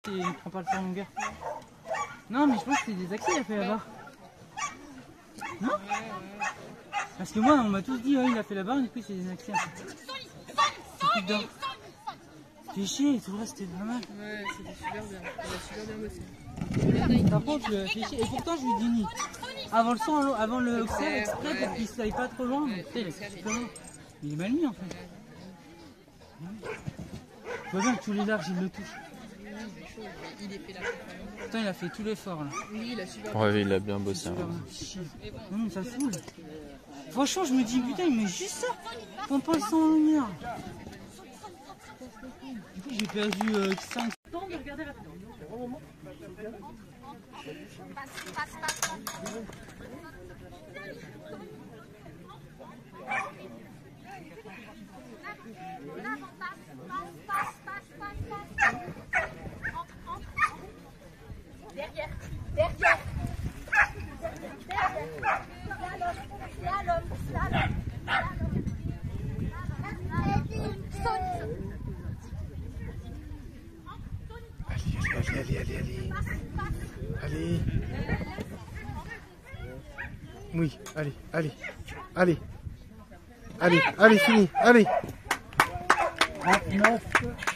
il ne prend pas le temps en longueur. Non, mais je pense que c'est des accès qu'il a fait là-bas. Non? Parce que moi, on m'a tous dit, ouais, il a fait là-bas, du coup, c'est des accès. C'était chier, tout le reste, c'était pas mal. Ouais, c'était super bien. Il a super bien bossé. Par contre, je fait chier. Et pourtant, je lui dis ni. Avant le son, avant le XR exprès pour qu'il ne aille pas trop loin. Mais putain, il est super loin. Il est mal mis en fait. Je vois bien que tous les larges, il le touche. Il est fait là. Putain, il a fait tout l'effort là. Oui, il a super bien. Ouais, il a bien bossé. Ça saoule. Franchement, je me dis, putain, il met juste ça. Prends pas le son en lumière. Du coup, j'ai perdu 5 temps de regarder rapidement. Derrière. Slalom. Allez. Oui, allez, fini, allez. 9.